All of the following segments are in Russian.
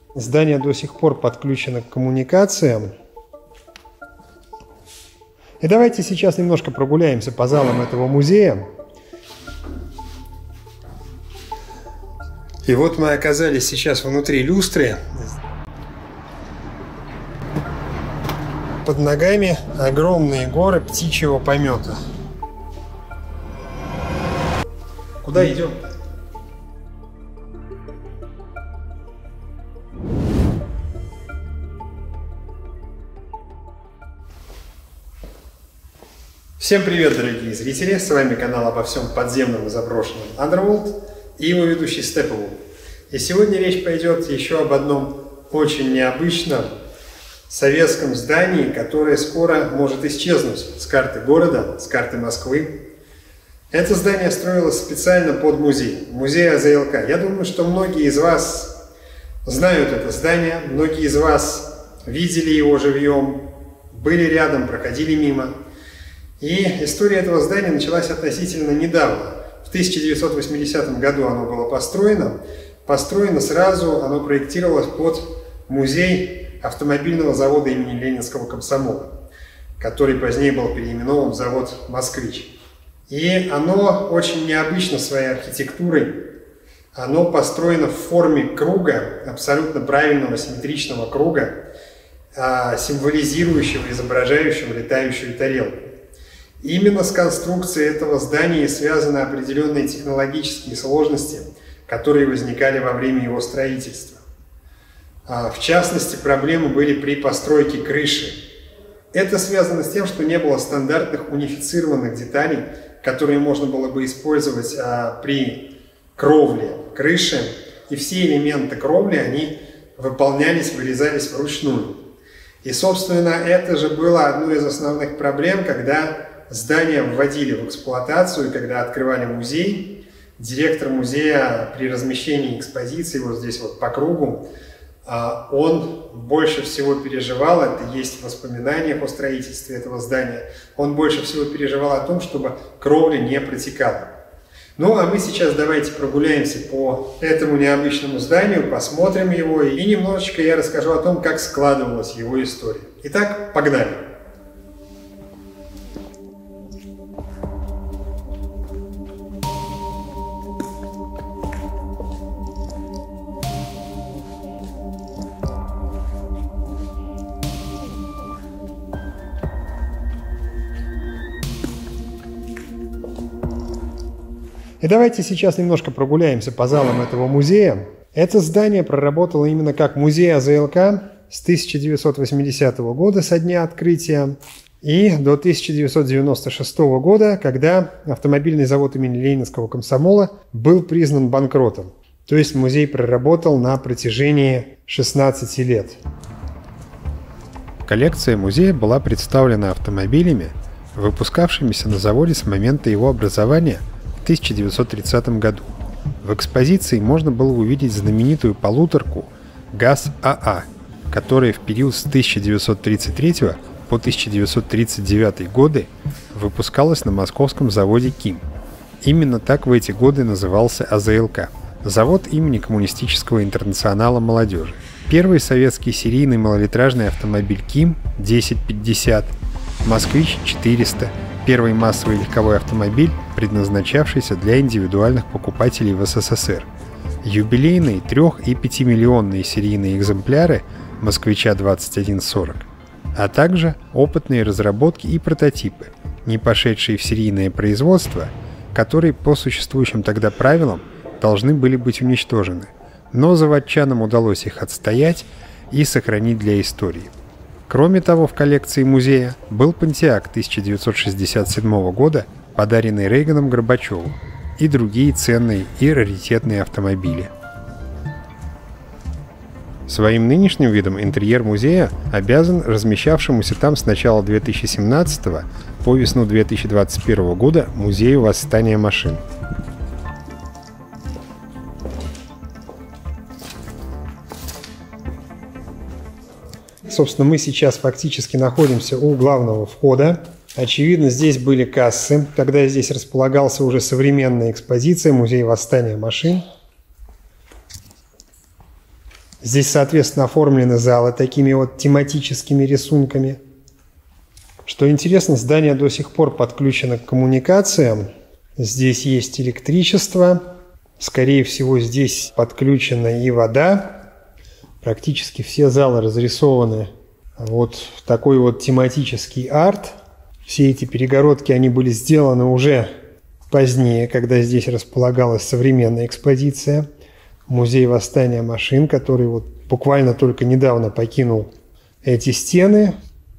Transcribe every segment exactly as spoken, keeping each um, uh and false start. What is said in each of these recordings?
Здание до сих пор подключено к коммуникациям. И давайте сейчас немножко прогуляемся по залам этого музея. И вот мы оказались сейчас внутри люстры. Под ногами огромные горы птичьего помета. Куда идем? Всем привет, дорогие зрители! С вами канал обо всем подземном и заброшенном Underworld и его ведущий Steppenwolf. И сегодня речь пойдет еще об одном очень необычном советском здании, которое скоро может исчезнуть с карты города, с карты Москвы. Это здание строилось специально под музей, музей А З Л К. Я думаю, что многие из вас знают это здание, многие из вас видели его живьем, были рядом, проходили мимо. И история этого здания началась относительно недавно. В тысяча девятьсот восьмидесятом году оно было построено. Построено сразу, оно проектировалось под музей автомобильного завода имени Ленинского комсомола, который позднее был переименован в завод «Москвич». И оно очень необычно своей архитектурой. Оно построено в форме круга, абсолютно правильного симметричного круга, символизирующего, изображающего летающую тарелку. Именно с конструкцией этого здания связаны определенные технологические сложности, которые возникали во время его строительства. В частности, проблемы были при постройке крыши. Это связано с тем, что не было стандартных унифицированных деталей, которые можно было бы использовать при кровле крыши, и все элементы кровли, они выполнялись, вырезались вручную. И, собственно, это же было одной из основных проблем, когда здание вводили в эксплуатацию, когда открывали музей. Директор музея при размещении экспозиции вот здесь вот по кругу, он больше всего переживал, это есть в воспоминаниях о строительстве этого здания, он больше всего переживал о том, чтобы кровля не протекала. Ну а мы сейчас давайте прогуляемся по этому необычному зданию, посмотрим его, и немножечко я расскажу о том, как складывалась его история. Итак, погнали! И давайте сейчас немножко прогуляемся по залам этого музея. Это здание проработало именно как музей А З Л К с тысяча девятьсот восьмидесятого года, со дня открытия, и до тысяча девятьсот девяносто шестого года, когда автомобильный завод имени Ленинского комсомола был признан банкротом. То есть музей проработал на протяжении шестнадцати лет. Коллекция музея была представлена автомобилями, выпускавшимися на заводе с момента его образования в тысяча девятьсот тридцатом году. В экспозиции можно было увидеть знаменитую полуторку ГАЗ А А, которая в период с тысяча девятьсот тридцать третьего по тысяча девятьсот тридцать девятый годы выпускалась на московском заводе КИМ. Именно так в эти годы назывался А З Л К – завод имени Коммунистического интернационала молодежи. Первый советский серийный малолитражный автомобиль КИМ десять пятьдесят, Москвич четыреста, первый массовый легковой автомобиль, предназначавшийся для индивидуальных покупателей в С С С Р. Юбилейные трех- и пятимиллионные серийные экземпляры «Москвича двадцать один сорок», а также опытные разработки и прототипы, не пошедшие в серийное производство, которые по существующим тогда правилам должны были быть уничтожены, но заводчанам удалось их отстоять и сохранить для истории. Кроме того, в коллекции музея был Понтиак тысяча девятьсот шестьдесят седьмого года, подаренный Рейганом Горбачеву, и другие ценные и раритетные автомобили. Своим нынешним видом интерьер музея обязан размещавшемуся там с начала две тысячи семнадцатого по весну две тысячи двадцать первого года музею восстания машин. Собственно, мы сейчас фактически находимся у главного входа. Очевидно, здесь были кассы. Тогда здесь располагался уже современная экспозиция, музей восстания машин. Здесь, соответственно, оформлены залы такими вот тематическими рисунками. Что интересно, здание до сих пор подключено к коммуникациям. Здесь есть электричество. Скорее всего, здесь подключена и вода. Практически все залы разрисованы вот в такой вот тематический арт. Все эти перегородки, они были сделаны уже позднее, когда здесь располагалась современная экспозиция. Музей восстания машин, который вот буквально только недавно покинул эти стены.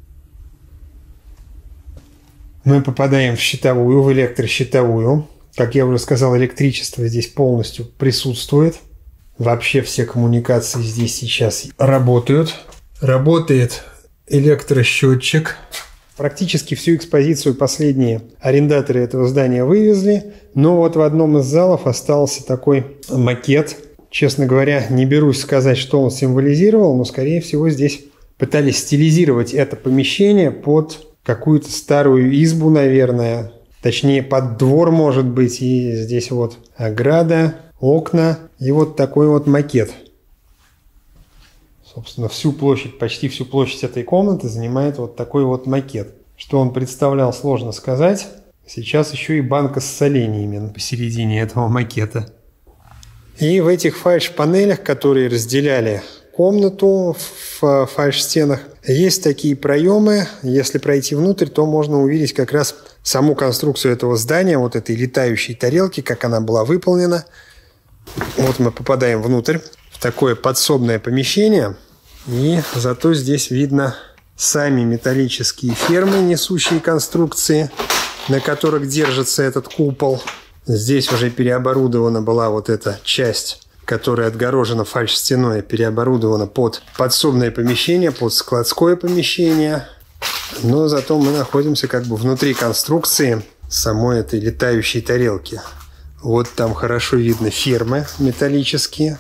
Мы попадаем в щитовую, в электрощитовую. Как я уже сказал, электричество здесь полностью присутствует. Вообще все коммуникации здесь сейчас работают. Работает электросчетчик. Практически всю экспозицию последние арендаторы этого здания вывезли. Но вот в одном из залов остался такой макет. Честно говоря, не берусь сказать, что он символизировал, но, скорее всего, здесь пытались стилизировать это помещение под какую-то старую избу, наверное. Точнее, под двор, может быть, и здесь вот ограда, окна и вот такой вот макет. Собственно, всю площадь, почти всю площадь этой комнаты занимает вот такой вот макет. Что он представлял, сложно сказать. Сейчас еще и банка с соленьями посередине этого макета. И в этих фальш-панелях, которые разделяли комнату в фальш-стенах, есть такие проемы. Если пройти внутрь, то можно увидеть как раз саму конструкцию этого здания, вот этой летающей тарелки, как она была выполнена. Вот мы попадаем внутрь, в такое подсобное помещение. И зато здесь видно сами металлические фермы, несущие конструкции, на которых держится этот купол. Здесь уже переоборудована была вот эта часть, которая отгорожена фальш-стеной, переоборудована под подсобное помещение, под складское помещение. Но зато мы находимся как бы внутри конструкции самой этой летающей тарелки. Вот там хорошо видно фермы металлические.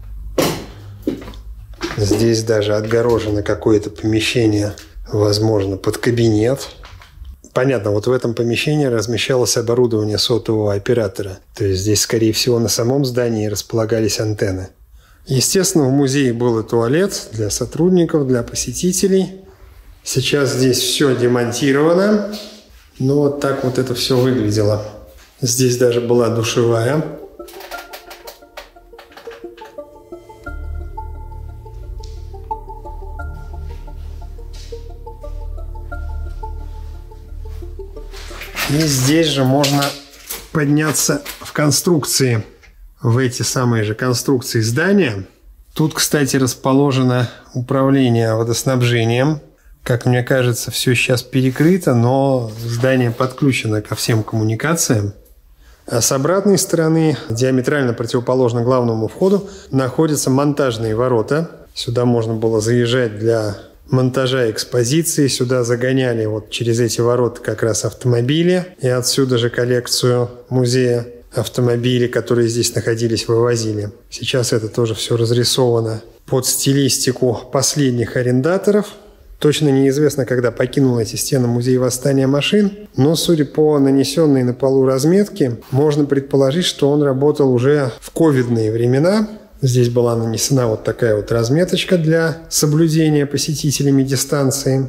Здесь даже отгорожено какое-то помещение, возможно, под кабинет. Понятно, вот в этом помещении размещалось оборудование сотового оператора. То есть здесь, скорее всего, на самом здании располагались антенны. Естественно, в музее был и туалет для сотрудников, для посетителей. Сейчас здесь все демонтировано. Но вот так вот это все выглядело. Здесь даже была душевая. И здесь же можно подняться в конструкции, в эти самые же конструкции здания. Тут, кстати, расположено управление водоснабжением. Как мне кажется, все сейчас перекрыто, но здание подключено ко всем коммуникациям. А с обратной стороны, диаметрально противоположно главному входу, находятся монтажные ворота. Сюда можно было заезжать для монтажа экспозиции. Сюда загоняли вот через эти ворота как раз автомобили. И отсюда же коллекцию музея автомобилей, которые здесь находились, вывозили. Сейчас это тоже все разрисовано под стилистику последних арендаторов. Точно неизвестно, когда покинул эти стены музей восстания машин, но, судя по нанесенной на полу разметке, можно предположить, что он работал уже в ковидные времена. Здесь была нанесена вот такая вот разметочка для соблюдения посетителями дистанции.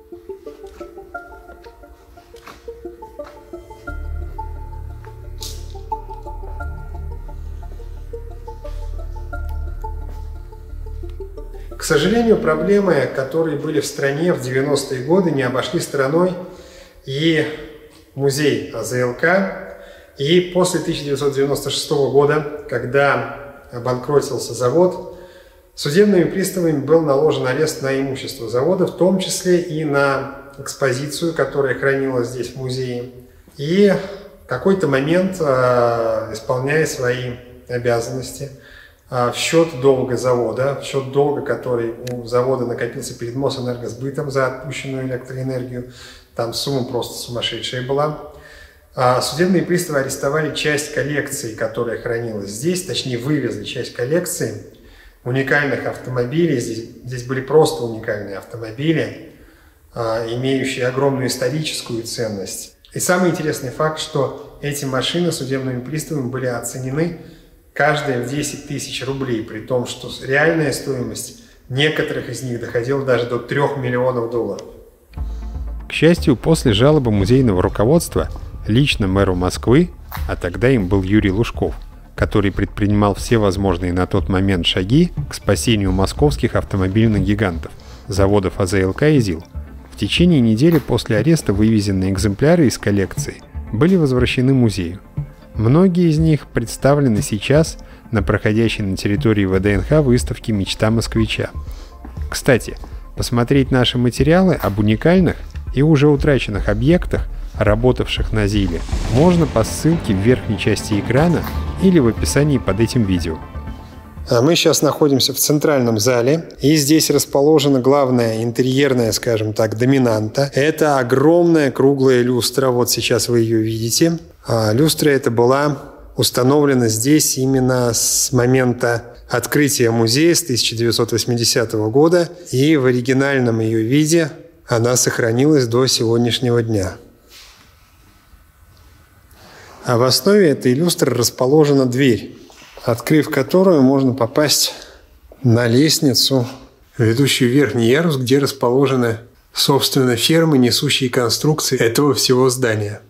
К сожалению, проблемы, которые были в стране в девяностые годы, не обошли стороной и музей А З Л К. И после тысяча девятьсот девяносто шестого года, когда обанкротился завод, судебными приставами был наложен арест на имущество завода, в том числе и на экспозицию, которая хранилась здесь в музее. И в какой-то момент, исполняя свои обязанности, в счет долга завода, в счет долга, который у завода накопился перед Мосэнергосбытом за отпущенную электроэнергию, там сумма просто сумасшедшая была, судебные приставы арестовали часть коллекции, которая хранилась здесь, точнее вывезли часть коллекции уникальных автомобилей. Здесь, здесь были просто уникальные автомобили, имеющие огромную историческую ценность. И самый интересный факт, что эти машины судебными приставами были оценены каждая в десять тысяч рублей, при том, что реальная стоимость некоторых из них доходила даже до трёх миллионов долларов. К счастью, после жалобы музейного руководства лично мэру Москвы, а тогда им был Юрий Лужков, который предпринимал все возможные на тот момент шаги к спасению московских автомобильных гигантов, заводов А З Л К и ЗИЛ, в течение недели после ареста вывезенные экземпляры из коллекции были возвращены музею. Многие из них представлены сейчас на проходящей на территории В Д Н Х выставке «Мечта москвича». Кстати, посмотреть наши материалы об уникальных и уже утраченных объектах, работавших на ЗИЛе, можно по ссылке в верхней части экрана или в описании под этим видео. А мы сейчас находимся в центральном зале, и здесь расположена главная интерьерная, скажем так, доминанта. Это огромная круглая люстра, вот сейчас вы ее видите. А люстра эта была установлена здесь именно с момента открытия музея с тысяча девятьсот восьмидесятого года, и в оригинальном ее виде она сохранилась до сегодняшнего дня. А в основе этой люстры расположена дверь, открыв которую можно попасть на лестницу, ведущую в верхний ярус, где расположены, собственно, фермы, несущие конструкции этого всего здания.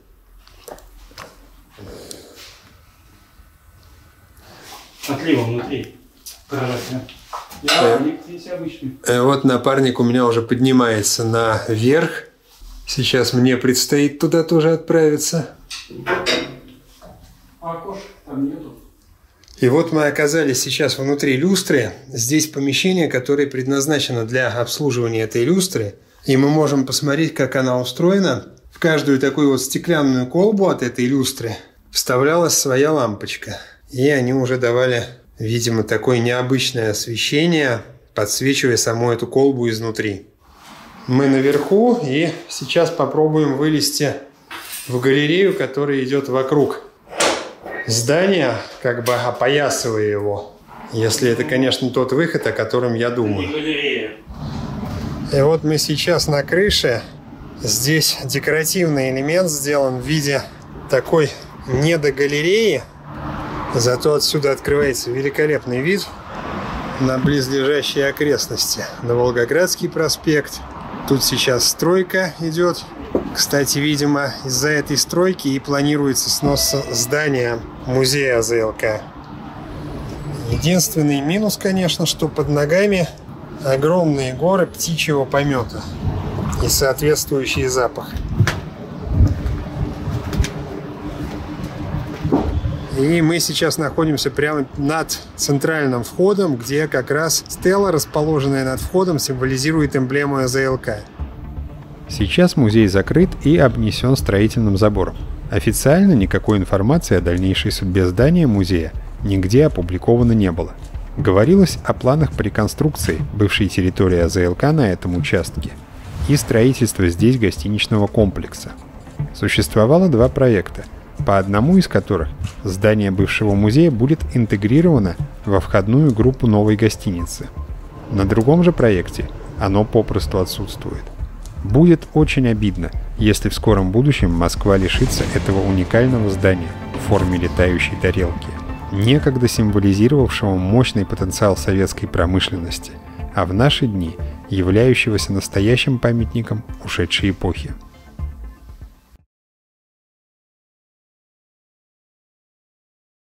Отлива внутри. Прозрачно. Напарник здесь обычный. Вот напарник у меня уже поднимается наверх. Сейчас мне предстоит туда тоже отправиться. А окошек там нету. И вот мы оказались сейчас внутри люстры. Здесь помещение, которое предназначено для обслуживания этой люстры. И мы можем посмотреть, как она устроена. В каждую такую вот стеклянную колбу от этой люстры вставлялась своя лампочка. И они уже давали, видимо, такое необычное освещение, подсвечивая саму эту колбу изнутри. Мы наверху, и сейчас попробуем вылезти в галерею, которая идет вокруг здания, как бы опоясывая его. Если это, конечно, тот выход, о котором я думаю. И вот мы сейчас на крыше. Здесь декоративный элемент сделан в виде такой недогалереи. Зато отсюда открывается великолепный вид на близлежащие окрестности. На Волгоградский проспект. Тут сейчас стройка идет. Кстати, видимо, из-за этой стройки и планируется снос здания музея А З Л К. Единственный минус, конечно, что под ногами огромные горы птичьего помета и соответствующий запах. И мы сейчас находимся прямо над центральным входом, где как раз стела, расположенная над входом, символизирует эмблему А З Л К. Сейчас музей закрыт и обнесен строительным забором. Официально никакой информации о дальнейшей судьбе здания музея нигде опубликовано не было. Говорилось о планах по реконструкции бывшей территории А З Л К на этом участке и строительства здесь гостиничного комплекса. Существовало два проекта, по одному из которых здание бывшего музея будет интегрировано во входную группу новой гостиницы. На другом же проекте оно попросту отсутствует. Будет очень обидно, если в скором будущем Москва лишится этого уникального здания в форме летающей тарелки, некогда символизировавшего мощный потенциал советской промышленности, а в наши дни являющегося настоящим памятником ушедшей эпохи.